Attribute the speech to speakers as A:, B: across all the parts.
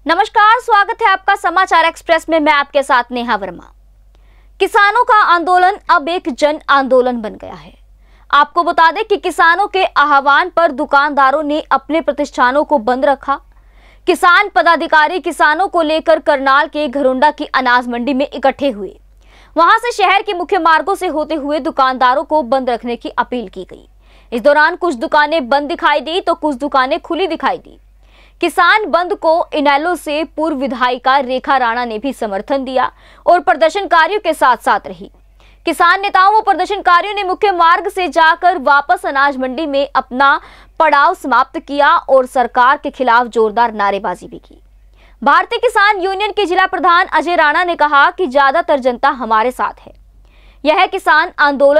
A: नमस्कार, स्वागत है आपका समाचार एक्सप्रेस में। मैं आपके साथ नेहा वर्मा। किसानों का आंदोलन अब एक जन आंदोलन बन गया है। आपको बता दें कि किसानों के आह्वान पर दुकानदारों ने अपने प्रतिष्ठानों को बंद रखा। किसान पदाधिकारी किसानों को लेकर करनाल के घरोंडा की अनाज मंडी में इकट्ठे हुए। वहां से शहर के मुख्य मार्गों से होते हुए दुकानदारों को बंद रखने की अपील की गई। इस दौरान कुछ दुकानें बंद दिखाई दी तो कुछ दुकानें खुली दिखाई दी। किसान बंद को इनेलो से पूर्व विधायिका रेखा राणा ने भी समर्थन दिया और प्रदर्शनकारियों के साथ साथ रही। किसान नेताओं व प्रदर्शनकारियों ने मुख्य मार्ग से जाकर वापस अनाज मंडी में अपना पड़ाव समाप्त किया और सरकार के खिलाफ जोरदार नारेबाजी भी की। भारतीय किसान यूनियन के जिला प्रधान अजय राणा ने कहा कि ज्यादातर जनता हमारे साथ है। यह किसान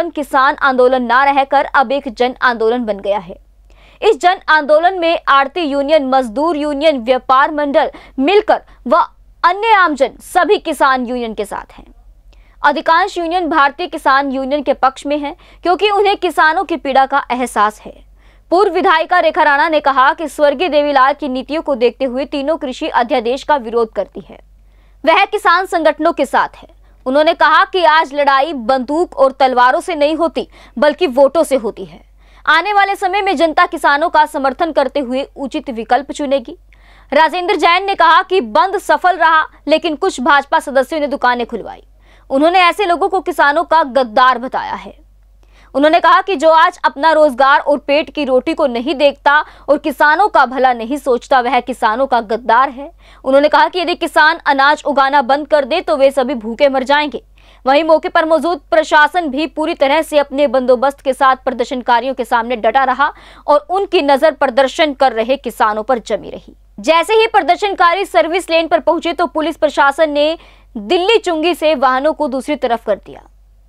A: आंदोलन ना रहकर अब एक जन आंदोलन बन गया है। इस जन आंदोलन में आड़ती यूनियन, मजदूर यूनियन, व्यापार मंडल मिलकर व अन्य आमजन सभी किसान यूनियन के साथ हैं। अधिकांश यूनियन भारतीय किसान यूनियन के पक्ष में है क्योंकि उन्हें किसानों की पीड़ा का एहसास है। पूर्व विधायिका रेखा राणा ने कहा कि स्वर्गीय देवीलाल की नीतियों को देखते हुए तीनों कृषि अध्यादेश का विरोध करती है। वह किसान संगठनों के साथ है। उन्होंने कहा कि आज लड़ाई बंदूक और तलवारों से नहीं होती बल्कि वोटों से होती है। आने वाले समय में जनता किसानों का समर्थन करते हुए उचित विकल्प चुनेगी। राजेंद्र जैन ने कहा कि बंद सफल रहा लेकिन कुछ भाजपा सदस्यों ने दुकानें खुलवाई। उन्होंने ऐसे लोगों को किसानों का गद्दार बताया है। उन्होंने कहा कि जो आज अपना रोजगार और पेट की रोटी को नहीं देखता और किसानों का भला नहीं सोचता वह किसानों का गद्दार है। उन्होंने कहा कि यदि किसान अनाज उगाना बंद कर दे तो वे सभी भूखे मर जाएंगे। वहीं मौके पर मौजूद प्रशासन भी पूरी तरह से अपने बंदोबस्त के साथ प्रदर्शनकारियों के सामने डटा रहा और उनकी नजर प्रदर्शन कर रहे किसानों पर जमी रही। जैसे ही प्रदर्शनकारी सर्विस लेन पर पहुंचे तो पुलिस प्रशासन ने दिल्ली चुंगी से वाहनों को दूसरी तरफ कर दिया।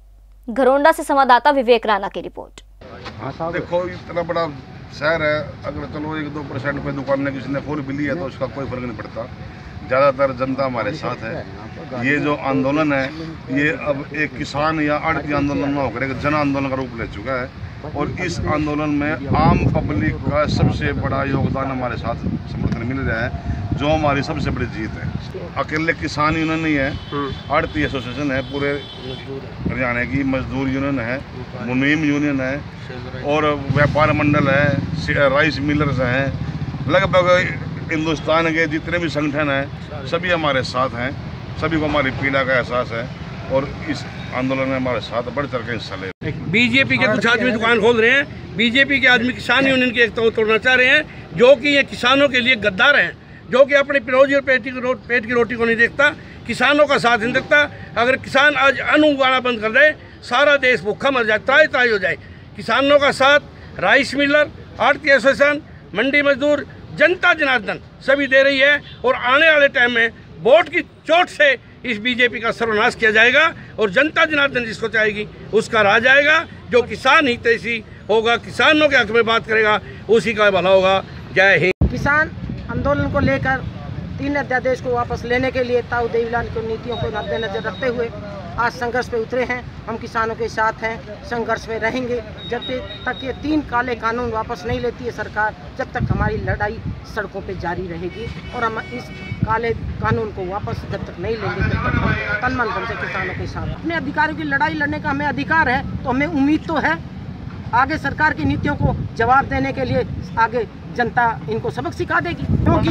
A: घरोंडा से संवाददाता विवेक राणा की रिपोर्ट।
B: देखो, इतना बड़ा शहर है, अगर चलो 1-2% पे दुकान ने किसी ने खोल भी ली है तो उसका कोई फर्क नहीं पड़ता। ज़्यादातर जनता हमारे साथ है। ये जो आंदोलन है ये अब एक किसान या आड़ती आंदोलन में होकर एक जन आंदोलन का रूप ले चुका है और इस आंदोलन में आम पब्लिक का सबसे बड़ा योगदान हमारे साथ समर्थन मिल रहा है, जो हमारी सबसे बड़ी जीत है। अकेले किसान यूनियन नहीं है, आड़ती एसोसिएशन है, पूरे हरियाणा की मजदूर यूनियन है, मुनीम यूनियन है और व्यापार मंडल है, राइस मिलर्स हैं। लगभग हिंदुस्तान के जितने भी संगठन हैं सभी हमारे साथ हैं। सभी को हमारी पीड़ा का एहसास है और इस आंदोलन में हमारे साथ बढ़ चढ़ के हिस्सा ले।
C: बीजेपी के कुछ आदमी दुकान खोल रहे हैं। बीजेपी के आदमी किसान यूनियन की एकता को तोड़ना चाह रहे हैं, जो कि ये किसानों के लिए गद्दार हैं, जो कि अपनी रोजी और पेट की रोटी को नहीं देखता, किसानों का साथ नहीं देखता। अगर किसान आज अन्न उगाना बंद कर दे सारा देश भूखा मर जाए, ताई हो जाए। किसानों का साथ राइस मिलर, आड़ती एसोसिएशन, मंडी मजदूर, जनता जनार्दन सभी दे रही है और आने वाले टाइम में वोट की चोट से इस बीजेपी का सर्वनाश किया जाएगा और जनता जनार्दन जिसको चाहेगी उसका राज आएगा। जो किसान हितैषी होगा, किसानों के हक में बात करेगा, उसी का भला होगा। जय हिंद।
D: किसान आंदोलन को लेकर 3 अध्यादेश को वापस लेने के लिए ताऊ देवीलाल की नीतियों को मद्देनजर रखते हुए आज संघर्ष पे उतरे हैं। हम किसानों के साथ हैं, संघर्ष में रहेंगे जब तक ये 3 काले कानून वापस नहीं लेती है सरकार, जब तक हमारी लड़ाई सड़कों पे जारी रहेगी और हम इस काले कानून को वापस जब तक नहीं लेंगे तब तक हम तन मन धन से किसानों के साथ। अपने अधिकारों की लड़ाई लड़ने का हमें अधिकार है, तो हमें उम्मीद तो है आगे सरकार की नीतियों को जवाब देने के लिए आगे जनता इनको सबक सिखा देगी,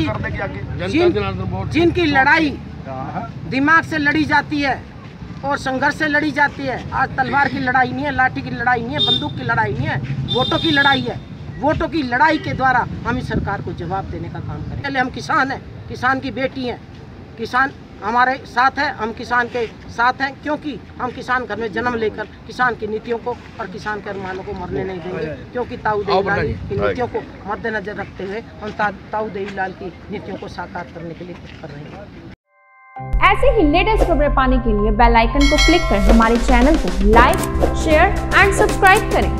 D: क्योंकि जिनकी लड़ाई दिमाग से लड़ी जाती है और संघर्ष से लड़ी जाती है। आज तलवार की लड़ाई नहीं है, लाठी की लड़ाई नहीं है, बंदूक की लड़ाई नहीं है, वोटों की लड़ाई है। वोटों की लड़ाई के द्वारा हम इस सरकार को जवाब देने का काम करें। पहले हम किसान हैं, किसान की बेटी हैं, किसान हमारे साथ है, हम किसान के साथ हैं, क्योंकि हम किसान घर में जन्म लेकर किसान की नीतियों को और किसान के अरमानों को मरने नहीं देंगे, क्योंकि ताऊ देवीलाल की नीतियों को मद्देनजर रखते हुए हम ताऊ देवीलाल की नीतियों को साकार करने के लिए तत्पर रहेंगे।
E: ऐसे ही लेटेस्ट खबरें पाने के लिए बेल आइकन को क्लिक कर हमारे चैनल को लाइक, शेयर एंड सब्सक्राइब करें।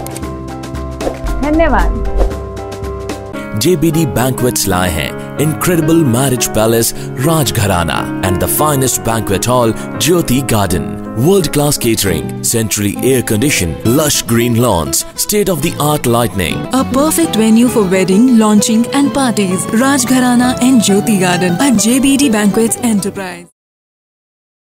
E: धन्यवाद।
F: JBD Banquets लाए हैं Incredible Marriage Palace Rajgharana and the finest banquet hall Jyoti Garden world-class catering, centrally air-conditioned, lush green lawns, state-of-the-art lighting.
G: A perfect venue for wedding, launching and parties. Rajgharana and Jyoti Garden at JBD Banquets Enterprise.